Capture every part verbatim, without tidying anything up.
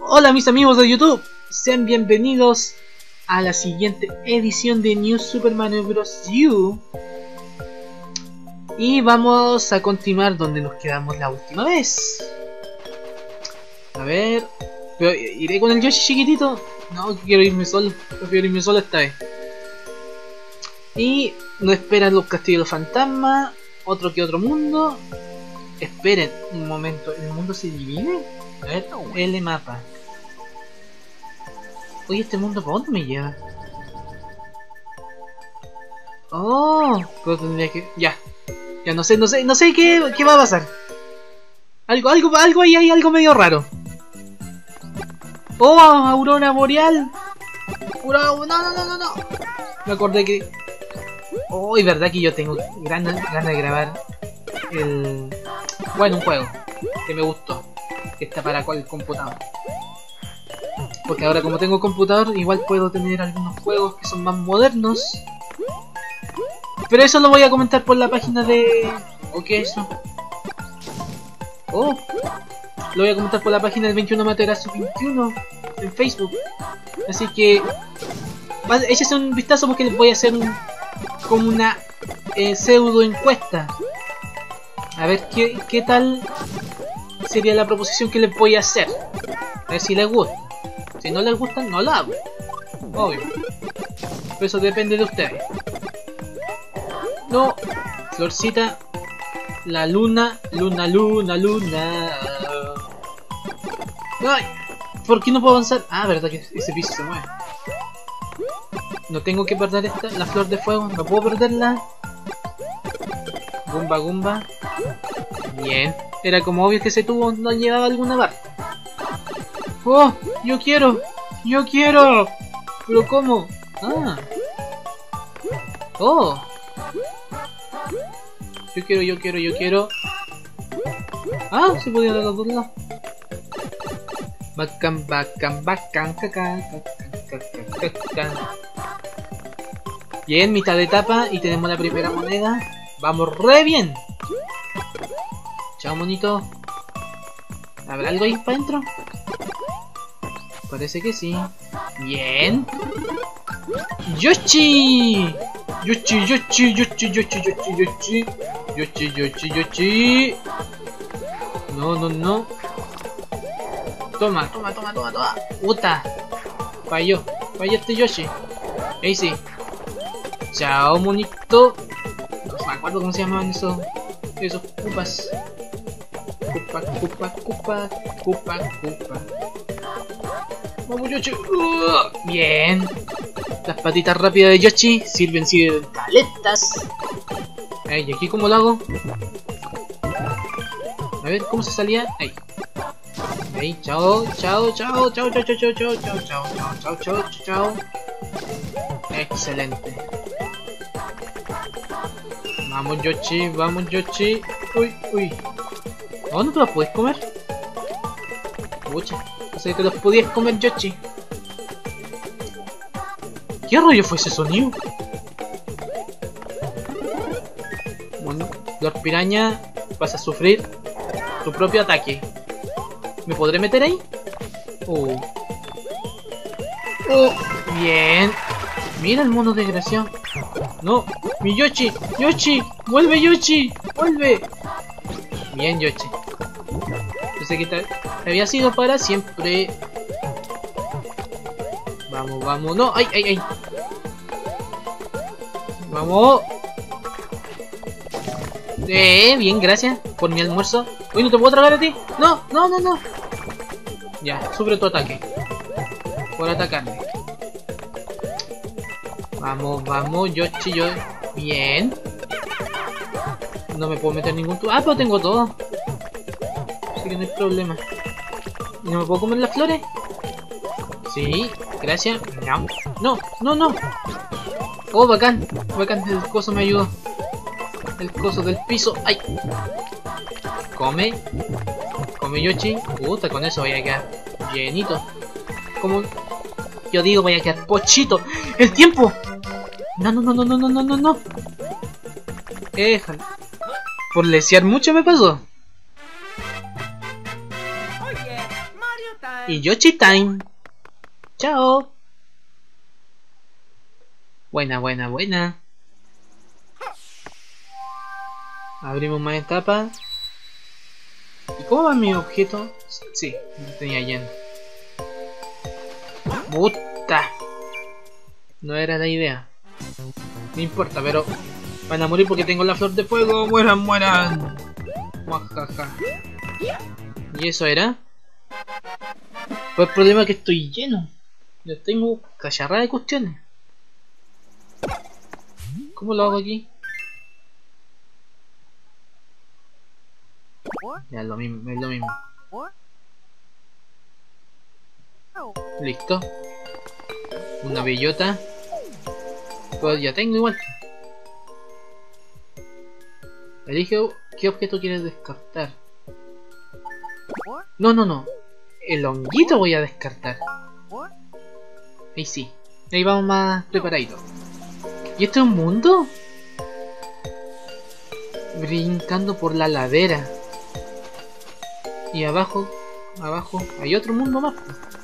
Hola mis amigos de YouTube, sean bienvenidos a la siguiente edición de New Super Mario Bros. U. Y vamos a continuar donde nos quedamos la última vez. A ver... Pero, ¿iré con el Yoshi chiquitito? No, quiero irme solo, prefiero irme solo esta vez. Y nos esperan los castillos fantasmas, otro que otro mundo. Esperen un momento, ¿el mundo se divide? A ver, L mapa. Oye, ¿este mundo para dónde me lleva? Oh, pero tendría que... Ya, ya no sé, no sé, no sé qué, qué va a pasar. Algo, algo, algo ahí hay algo medio raro. Oh, aurora boreal. No, no, no, no, no. Me acordé que... Oh, es verdad que yo tengo ganas de grabar el... Bueno, un juego que me gustó, que está para el computador. Porque ahora como tengo computador, igual puedo tener algunos juegos que son más modernos. Pero eso lo voy a comentar por la página de... ¿O qué es eso? Oh, lo voy a comentar por la página del veintiuno Materazo veintiuno en Facebook. Así que... échese un vistazo porque les voy a hacer un... como una eh, pseudo encuesta. A ver qué, qué tal sería la proposición que les voy a hacer. A ver si les gusta. Si no les gusta, no la hago. Obvio. Pero eso depende de ustedes. No. Florcita. La luna. Luna, luna, luna. Ay. ¿Por qué no puedo avanzar? Ah, verdad que ese piso se mueve. No tengo que perder esta. La flor de fuego. No puedo perderla. Gumba, gumba. Bien. Era como obvio que ese tubo no llevaba a alguna parte. ¡Oh! ¡Yo quiero! ¡Yo quiero! ¿Pero cómo? ¡Ah! ¡Oh! Yo quiero, yo quiero, yo quiero... ¡Ah! Se podía dar los dos lados. Bacán, bacán, bacán, cacán, cacán, cacán. Bien, mitad de etapa y tenemos la primera moneda. ¡Vamos re bien! Chao, monito. ¿Habrá algo ahí para adentro? Parece que sí. Bien. ¡Yoshi! ¡Yoshi, Yoshi, Yoshi, Yoshi, Yoshi, Yoshi! ¡Yoshi, Yoshi, Yoshi! No, no, no. Toma, toma, toma, toma, toma. ¡Puta! Falló. Falló este Yoshi. Ahí sí. Chao, monito. No me acuerdo cómo se llamaban esos... Esos cupas. Cupa, cupa, cupa, cupa, cupa. Vamos, Yoshi. Uh, bien. Las patitas rápidas de Yoshi sirven si de paletas. Ay, ¿y aquí cómo lo hago? A ver, ¿cómo se salía? Ahí. Ahí, chao, chao, chao, chao, chao, chao, chao, chao, chao, chao, chao, chao, chao, chao. Excelente. Vamos, Yoshi, vamos, Yoshi. Uy, uy. ¿A dónde te los puedes comer? Pucha, no sé que los podías comer, Yoshi. ¿Qué rollo fue ese sonido? Bueno, Lord Piraña, vas a sufrir tu propio ataque. ¿Me podré meter ahí? Oh. Oh, bien. Mira el mono desgraciado. No, mi Yoshi, Yoshi, vuelve Yoshi, vuelve. Bien, Yoshi. Pensé que te había sido para siempre. Vamos, vamos, no, ay, ay, ay. Vamos. Eh, bien, gracias por mi almuerzo. Uy, ¿no te puedo tragar a ti? No, no, no, no. Ya, sufre tu ataque por atacarme. Vamos, vamos, Yoshi, yo. Bien. No me puedo meter ningún tubo. Ah, pero tengo todo. Así que no hay problema. ¿Y no me puedo comer las flores? Sí, gracias. No, no, no, no. Oh, bacán. Bacán, el coso me ayudó. El coso del piso. ¡Ay! Come. Come, Yoshi. Puta, con eso voy a quedar llenito. Como yo digo, voy a quedar pochito. ¡El tiempo! No, no, no, no, no, no, no, no, no. Déjalo. Por lesear mucho me pasó. Oye, Mario Y Yoshi Time. Chao. Buena, buena, buena. Abrimos más etapas. ¿Y cómo va mi objeto? Sí, lo tenía lleno. ¡Puta! No era la idea. No importa, pero van a morir porque tengo la flor de fuego. ¡Mueran, mueran! Muajaja. ¿Y eso era? Pues el problema es que estoy lleno. Yo tengo cacharrada de cuestiones. ¿Cómo lo hago aquí? Ya es lo mismo, es lo mismo. Listo. Una bellota. Pues ya tengo igual. Elige qué objeto quieres descartar. No, no, no. El honguito voy a descartar. Ahí sí. Ahí vamos más preparaditos. ¿Y esto es un mundo? Brincando por la ladera. Y abajo, abajo, hay otro mundo más.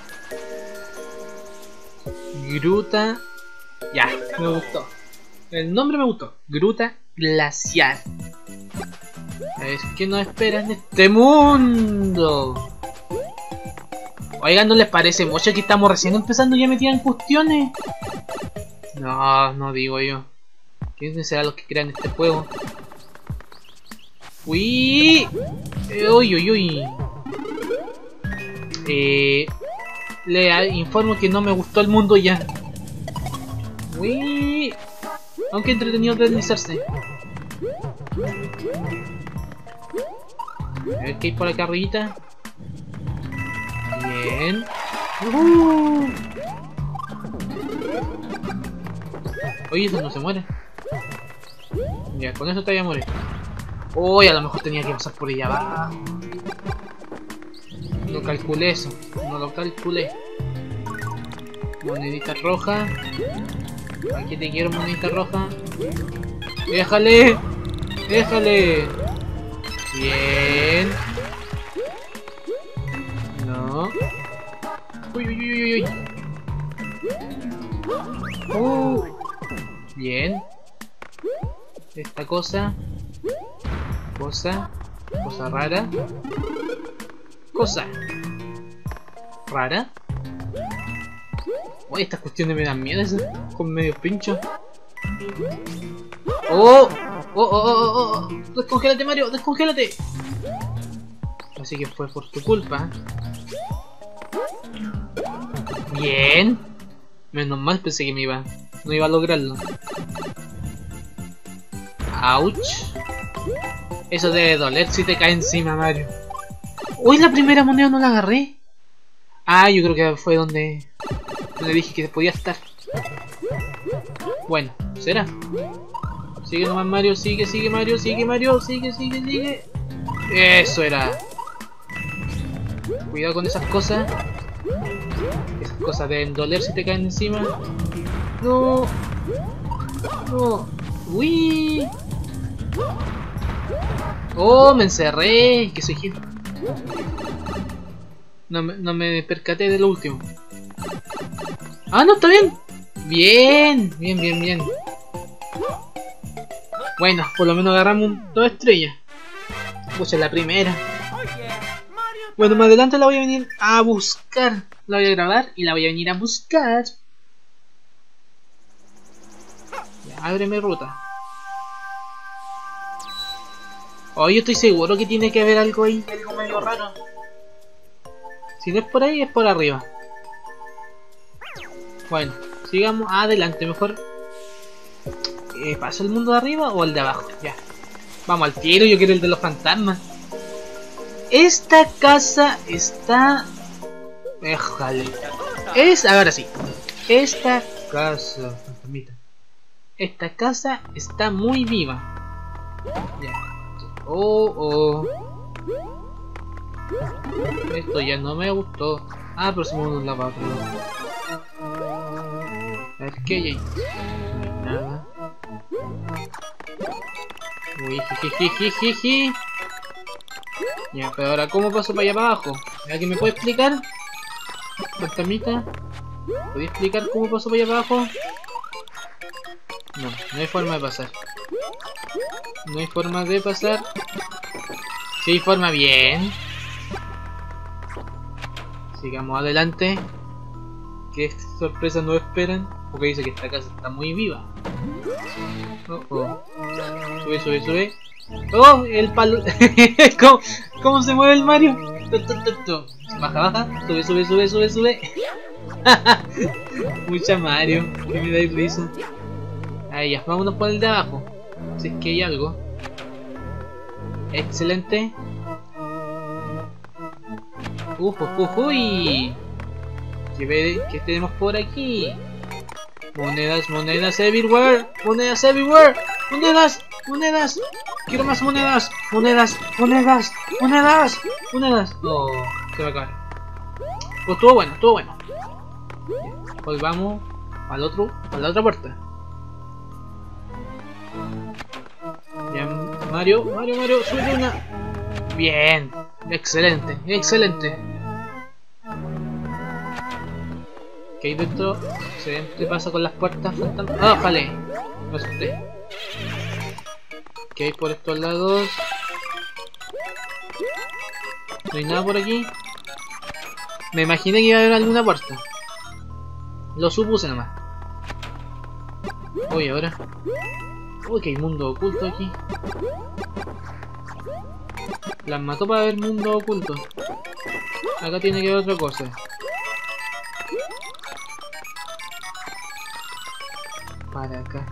Gruta. Ya, me gustó. El nombre me gustó. Gruta glacial. A ver, ¿qué nos espera en este mundo? Oigan, ¿no les parece mucho que estamos recién empezando y ya metían cuestiones? No, no digo yo. ¿Quiénes serán los que crean este juego? Uy, eh, uy, uy, uy. Eh, le informo que no me gustó el mundo ya. Uy, aunque entretenido deslizarse. A ver qué hay por acá arribita. Bien. Uh. Oye, eso no se muere. Ya, con eso te voy a morir. Uy, a lo mejor tenía que pasar por allá abajo. No calculé eso. No lo calculé. Monedita roja. Aquí te quiero, monedita roja. Déjale. Déjale. Bien. No. Uy, uy, uy, uy, uy. Uh. Bien. Esta cosa. Cosa. Cosa rara. Cosa. Rara. Uy, estas cuestiones me dan miedo, esas con medio pincho. Oh. Oh, oh, oh, oh, oh. Descongélate, Mario, descongélate. Así que fue por tu culpa. Bien. Menos mal, pensé que me iba. No iba a lograrlo. Ouch. Eso debe doler si te cae encima, Mario. Uy, la primera moneda no la agarré. Ah, yo creo que fue donde donde dije que podía estar. Bueno, ¿será? Sigue nomás, Mario, sigue, sigue, Mario, sigue, Mario, sigue, sigue, sigue. Eso era. Cuidado con esas cosas. Esas cosas deben doler si te caen encima. No. No. Uy. Oh, me encerré. Que soy gil. No me, no me percaté de lo último. Ah, no, está bien. Bien, bien, bien, bien. Bueno, por lo menos agarramos un, dos estrellas. Pues es la primera. Bueno, más adelante la voy a venir a buscar. La voy a grabar y la voy a venir a buscar. Ya, ábreme ruta. Oh, yo estoy seguro que tiene que haber algo ahí, algo medio raro. Si no es por ahí, es por arriba. Bueno, sigamos adelante, mejor. Eh, ¿Paso el mundo de arriba o el de abajo? Ya. Vamos al tiro, yo quiero el de los fantasmas. Esta casa está... Déjale. Es... Ahora sí. Esta casa... Fantasmita. Esta casa está muy viva. Ya. Oh, oh. Esto ya no me gustó. Ah, pero se me un lavado. A ver, ¿qué hay ahí? No hay nada. Uy, jijijijiji. Ya, pero ahora, ¿cómo paso para allá para abajo? ¿Alguien me puede explicar? Fantasmita, ¿podría explicar cómo pasó por allá abajo? No, no hay forma de pasar. No hay forma de pasar. Sí hay forma, bien. Sigamos adelante. ¿Qué sorpresas nos esperan? Porque dice que esta casa está muy viva. Oh, oh. Sube, sube, sube. ¡Oh! El palo. ¿Cómo, ¿Cómo se mueve el Mario? Baja, baja. Sube, sube, sube, sube, sube. Mucha Mario. Que me dais risa. Ahí ya, vámonos por el de abajo. Si es que hay algo. Excelente. Uf, uf, uf, uy. ¿Qué, ve, ¿Qué tenemos por aquí? Monedas, monedas everywhere. Monedas everywhere. Monedas, monedas. Quiero más monedas. Monedas, monedas, monedas. Monedas. Oh, se va a acabar. Pues estuvo bueno, estuvo bueno. Pues vamos al otro, a la otra puerta. Bien, Mario, Mario, Mario, sube una. Bien, excelente, excelente. ¿Qué hay dentro? ¿Qué pasa con las puertas fantasmas? ¡Ah, jale! Me asusté. ¿Qué hay por estos lados? ¿No hay nada por aquí? Me imaginé que iba a haber alguna puerta. Lo supuse nomás. Uy, ahora. Uy, que hay mundo oculto aquí. Las mató para ver mundo oculto. Acá tiene que haber otra cosa. Para acá.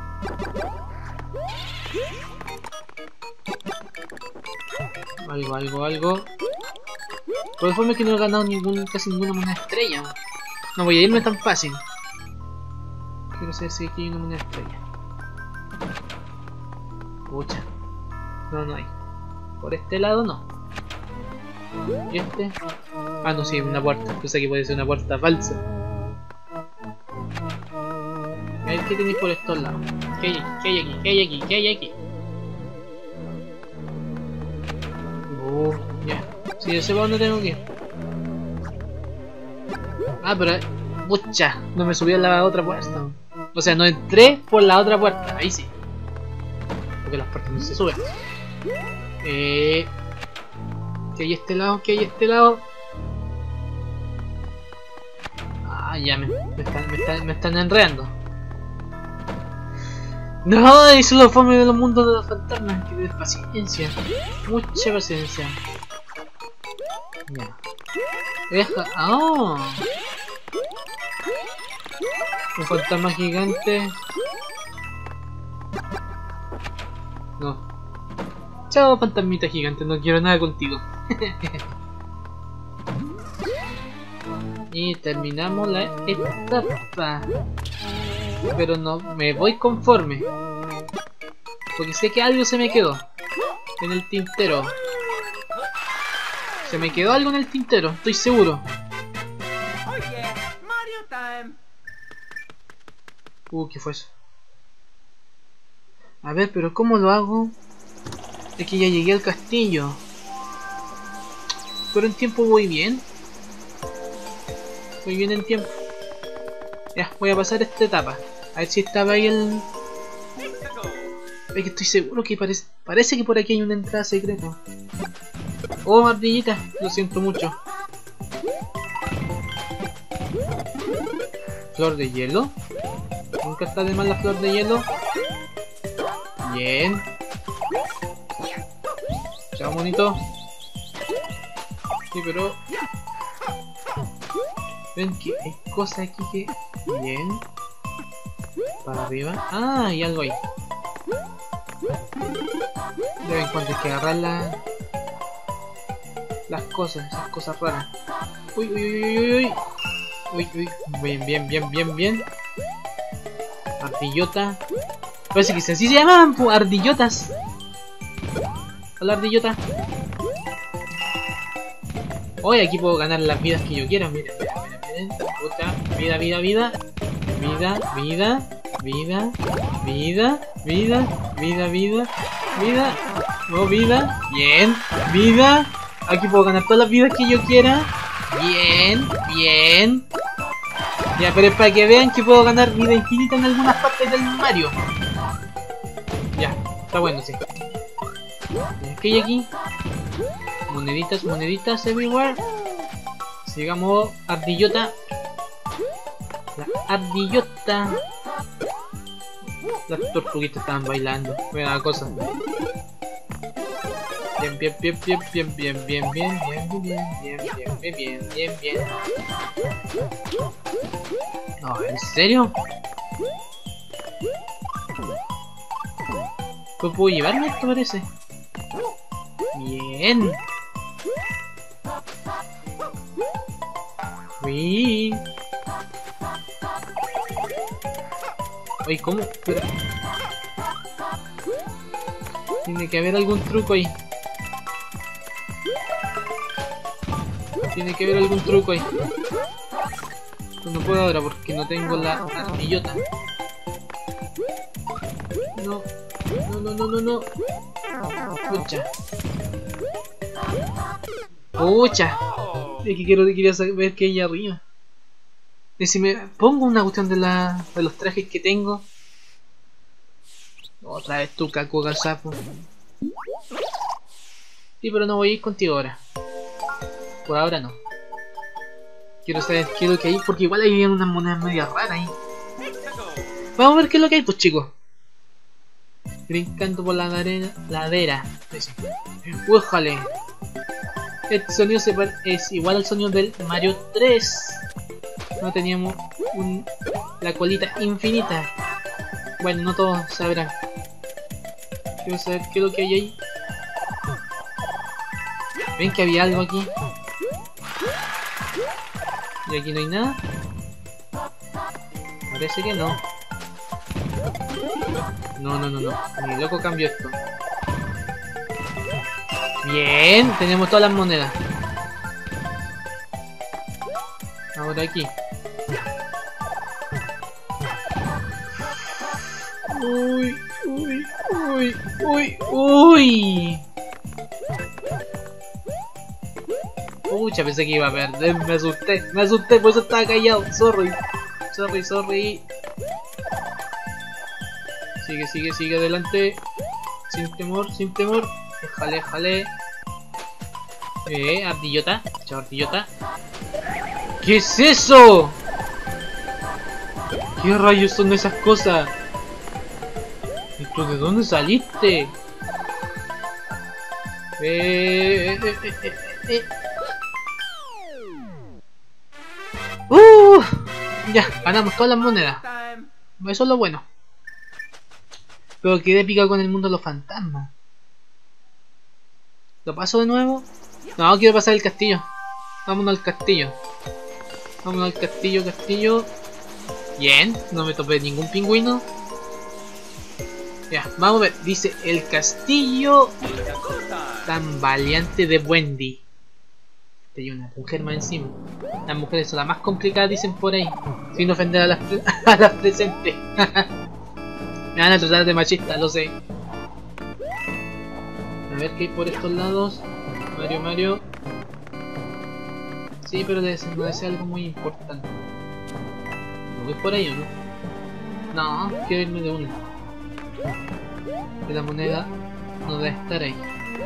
Algo, algo, algo. Por el forma que no he ganado ningún, casi ninguna moneda estrella. No voy a irme tan fácil. Quiero saber si aquí hay una moneda estrella. Pucha. No, no hay. Por este lado no. ¿Y este? Ah, no, sí, una puerta. Pensé que puede ser una puerta falsa. A ver qué tenéis por estos lados. ¿Qué hay aquí? ¿Qué hay aquí? ¿Qué hay aquí? ¿Qué hay aquí? Uh, ya. Sí, yo sé para dónde tengo que ir. Ah, pero... Pucha, no me subí a la otra puerta. O sea, no entré por la otra puerta. Ahí sí. Porque las puertas no se suben. Eh... ¿Qué hay este lado? ¿Qué hay este lado? Ah, ya me, me, están, me, están, me están enredando. No, eso es lo fome de los mundos de los fantasmas. Que tener paciencia. Mucha paciencia. Ya. Deja. ¡Oh! Un fantasma gigante. No. Chao, fantasmita gigante, no quiero nada contigo. Y terminamos la etapa. Pero no me voy conforme. Porque sé que algo se me quedó en el tintero. Se me quedó algo en el tintero, estoy seguro. Uh, ¿qué fue eso? A ver, pero ¿cómo lo hago? Es que ya llegué al castillo. Pero en tiempo voy bien. Voy bien en tiempo. Ya, voy a pasar esta etapa. A ver si estaba ahí el... Es que estoy seguro que parece... Parece que por aquí hay una entrada secreta. Oh, ardillita, lo siento mucho. Flor de hielo. Nunca está de más la flor de hielo. Bien. Chao, bonito. Sí, pero... Ven que hay cosas aquí que... Bien. Para arriba. Ah, hay algo ahí. De vez en cuando hay que agarrar la... las cosas, esas cosas raras. Uy, uy, uy, uy, uy. Uy, uy. Bien, bien, bien, bien, bien. Ardillota. Parece que así se llamaban, ardillotas. Hola, ardillota. Hoy aquí puedo ganar las vidas que yo quiera. Mira, mira, mira, mira. Puta. Vida, vida, vida. Vida, vida, vida, vida, vida, vida, vida, vida. No, vida. Bien. Vida. Aquí puedo ganar todas las vidas que yo quiera. Bien, bien. Ya, pero es para que vean que puedo ganar vida infinita en algunas partes del Mario. Ya, está bueno, sí. ¿Qué hay aquí? Moneditas, moneditas everywhere. Sigamos, ardillota. La ardillota. Las tortuguitas estaban bailando. Buena cosa. Bien, bien, bien, bien, bien, bien, bien, bien, bien, bien, bien, bien, bien, bien, bien, bien. No, ¿en serio? ¿Pues puedo llevarme esto, parece? Bien. Uy. Oye, ¿cómo? Pero... tiene que haber algún truco ahí. Tiene que haber algún truco ahí. No puedo ahora porque no tengo la ardillota. No, no, no, no, no, no. Pucha. Pucha. Es que quiero, quería saber qué hay arriba. Y si me pongo una cuestión de, la, de los trajes que tengo. Otra vez tú, caco, gazapo. Sí, pero no voy a ir contigo ahora. Por ahora no. Quiero saber qué es lo que hay, porque igual hay unas monedas medio raras ahí. Vamos a ver qué es lo que hay, pues chicos. Brincando por la arena, ladera. ¡Újale! Este sonido se es igual al sonido del Mario tres. No teníamos un, la colita infinita. Bueno, no todos sabrán. Quiero saber qué es lo que hay ahí. ¿Ven que había algo aquí? ¿Y aquí no hay nada? Parece que no. No, no, no, no. Ni loco cambio esto. Bien, tenemos todas las monedas. Ahora aquí. Uy, uy, uy, uy, uy. Pucha, pensé que iba a perder, me asusté, me asusté, por eso estaba callado. Sorry, sorry, sorry. Sigue, sigue, sigue adelante. Sin temor, sin temor. Jale, jale. Eh, ardillota. Chao, ardillota. ¿Qué es eso? ¿Qué rayos son esas cosas? ¿Y tú de dónde saliste? Eh, eh, eh, eh, eh, eh. Uh, ya, ganamos todas las monedas. Eso es lo bueno. Pero quedé picado con el mundo de los fantasmas. ¿Lo paso de nuevo? No, quiero pasar el castillo. Vámonos al castillo. Vámonos al castillo, castillo. Bien, no me topé ningún pingüino. Ya, vamos a ver. Dice el castillo tan valiente de Wendy. Hay una mujer más encima. Las mujeres son las más complicadas, dicen por ahí. Sin ofender a las, a las presentes. Me van a tratar de machista, lo sé. A ver qué hay por estos lados. Mario, Mario. Sí, pero debe ser, no debe ser algo muy importante. ¿No voy por ahí o no? No, quiero irme de una. De la moneda no debe estar ahí.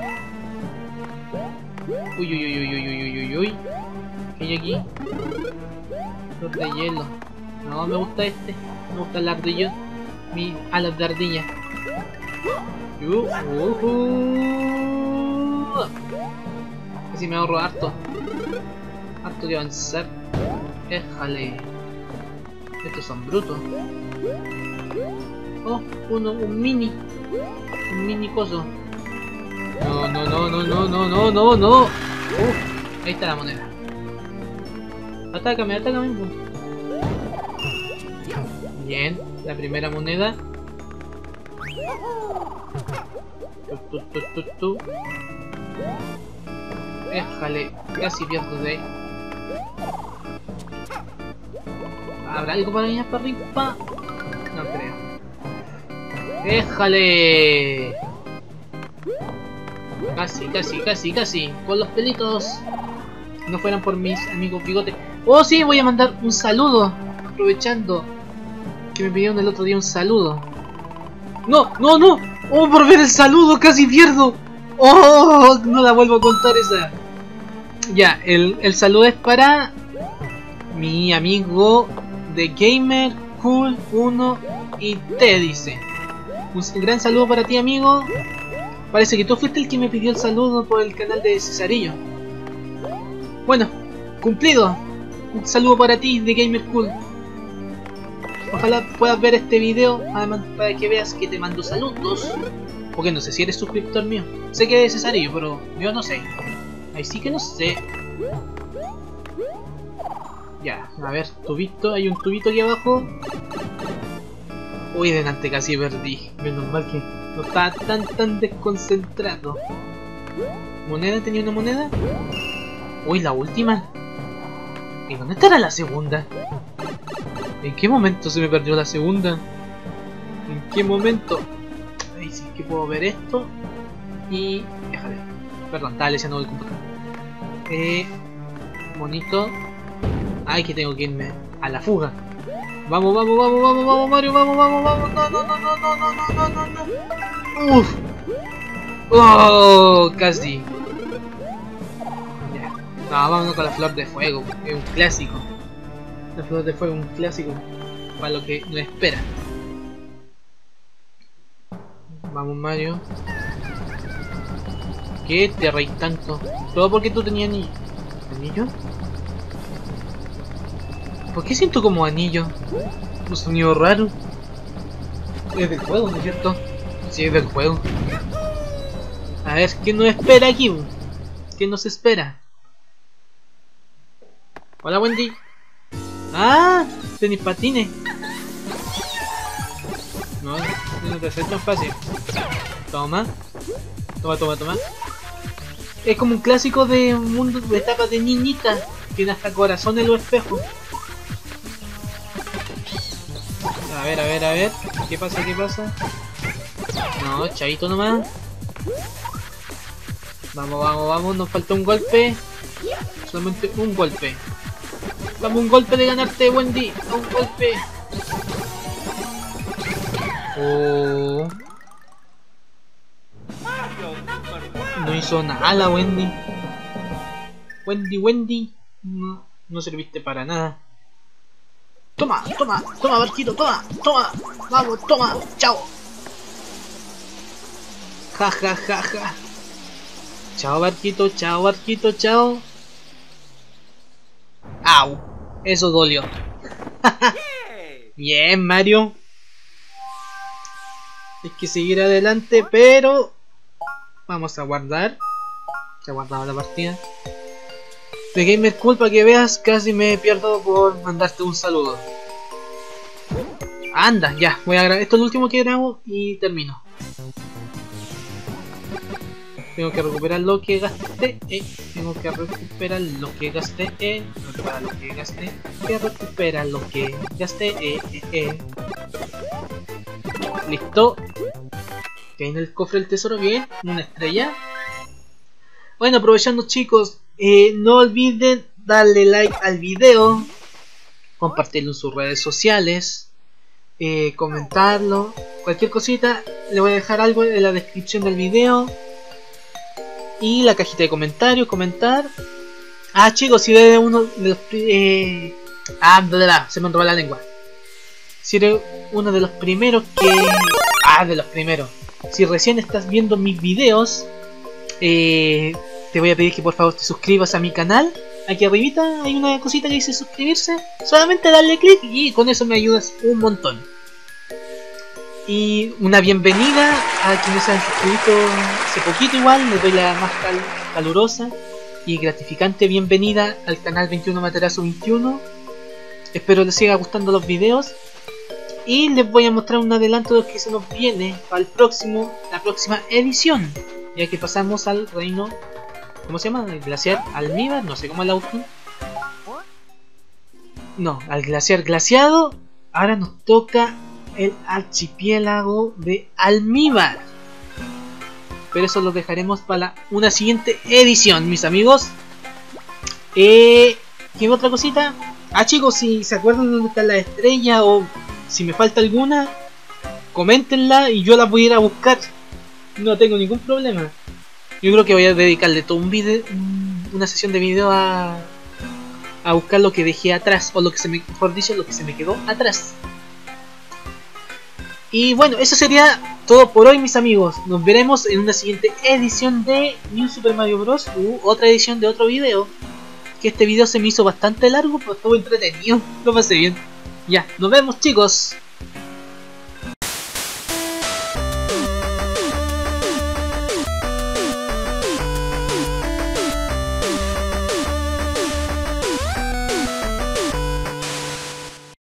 Uy, uy, uy, uy, uy, uy, uy, uy. ¿Qué hay aquí? Flor de hielo. No, me gusta este. Me gusta el ardillo. Mi alas de ardilla. Uh, uh, uh. Así me ahorro harto. Harto de avanzar. Éjale. Estos son brutos. Oh, uno, un mini. Un mini coso. No, no, no, no, no, no, no, no, no. Uh, ahí está la moneda. Atácame, atácame. Bien, la primera moneda. Tu, tu, tu, tu, tu. Déjale, casi pierdo de ahí. ¿Habrá algo para ir para arriba? No creo. Déjale. Casi, casi, casi, casi. Con los pelitos. Si no fueran por mis amigos bigotes. Oh sí, voy a mandar un saludo. Aprovechando que me pidieron el otro día un saludo. No, no, no. Oh, por ver el saludo casi pierdo. Oh, no la vuelvo a contar esa. Ya, el, el saludo es para mi amigo de Gamer Cool uno y te dice. Un gran saludo para ti, amigo. Parece que tú fuiste el que me pidió el saludo por el canal de Cesarillo. Bueno, cumplido. Un saludo para ti de Gamer Cool. Ojalá puedas ver este video, además para que veas que te mando saludos. Porque no sé si eres suscriptor mío. Sé que es Cesarillo, pero yo no sé. Ahí sí que no sé. Ya, a ver, tubito, hay un tubito aquí abajo. Uy, delante casi perdí. Menos mal que no estaba tan tan desconcentrado. ¿Moneda? ¿Tenía una moneda? Uy, la última. ¿Y dónde estará la segunda? ¿En qué momento se me perdió la segunda? ¿En qué momento? Ay, sí que puedo ver esto. Y... déjale. Perdón, estaba leseando el computador. Eh... Bonito. Ay, que tengo que irme a la fuga. Vamos, vamos, vamos, vamos, vamos, Mario, vamos, vamos, vamos. No, no, no, no, no, no, no, no, no. Uf. Oh, casi. Ya. No, vámonos con la flor de fuego. Es un clásico. La flor de fuego es un clásico para lo que nos espera. Vamos, Mario. ¿Qué te reís tanto? Todo porque tú tenías anillo. ¿Anillo? ¿Por qué siento como anillo? Un sonido raro. Es del juego, ¿no es cierto? Sí, es del juego. A ver, ¿qué nos espera aquí? ¿Qué nos espera? Hola, Wendy. Ah, tenis patines. No, no te hace tan fácil. Toma. Toma, toma, toma. Es como un clásico de un mundo de etapas de niñita. Tiene hasta corazón en los espejos. A ver, a ver, a ver. ¿Qué pasa? ¿Qué pasa? No, chavito nomás. Vamos, vamos, vamos. Nos falta un golpe. Solamente un golpe. Dame un golpe de ganarte, Wendy. Un golpe. Oh. No hizo nada la Wendy. Wendy, Wendy. No, no serviste para nada. Toma, toma, toma, barquito, toma, toma. Vamos, toma, chao. Ja, ja, ja, ja. Chao, barquito, chao, barquito, chao. Au, eso dolió. Bien, Mario. Hay que seguir adelante, pero vamos a guardar. Se ha guardado la partida. De Gamer Cool, para que veas, casi me pierdo por mandarte un saludo. Anda, ya, voy a grabar. Esto es lo último que grabo y termino. Tengo que recuperar lo que gasté. Eh. Tengo que recuperar lo que gasté. Eh. Recuperar lo que gasté. Que recuperar lo que gasté. Eh, eh, eh. Listo. Que en el cofre del tesoro, bien. Una estrella. Bueno, aprovechando, chicos, eh, no olviden darle like al video, compartirlo en sus redes sociales, eh, comentarlo, cualquier cosita. Le voy a dejar algo en la descripción del video y la cajita de comentarios, comentar. Ah, chicos, si eres uno de los eh, ah, bla, bla, bla, se me enroba la lengua. Si eres uno de los primeros que ah, de los primeros. Si recién estás viendo mis videos, eh, te voy a pedir que por favor te suscribas a mi canal. Aquí arribita hay una cosita que dice suscribirse. Solamente darle clic y con eso me ayudas un montón. Y una bienvenida a quienes se han suscrito hace poquito igual. Les doy la más cal calurosa y gratificante bienvenida al canal veintiuno Materazo veintiuno. Espero les siga gustando los videos. Y les voy a mostrar un adelanto de lo que se nos viene para el próximo, la próxima edición. Ya que pasamos al reino, ¿cómo se llama? El glaciar Almíbar, no sé cómo es el auto. No, al glaciar glaciado. Ahora nos toca el archipiélago de Almíbar. Pero eso lo dejaremos para una siguiente edición, mis amigos. Eh, ¿Qué otra cosita? Ah, chicos, si se acuerdan dónde están las estrellas o si me falta alguna, coméntenla y yo las voy a ir a buscar. No tengo ningún problema. Yo creo que voy a dedicarle todo un video, una sesión de video a, a buscar lo que dejé atrás, o lo que se me, mejor dicho, lo que se me quedó atrás. Y bueno, eso sería todo por hoy, mis amigos. Nos veremos en una siguiente edición de New Super Mario Bros. U otra edición de otro video. Que este video se me hizo bastante largo, pero estuvo entretenido. Lo pasé bien. Ya, nos vemos, chicos.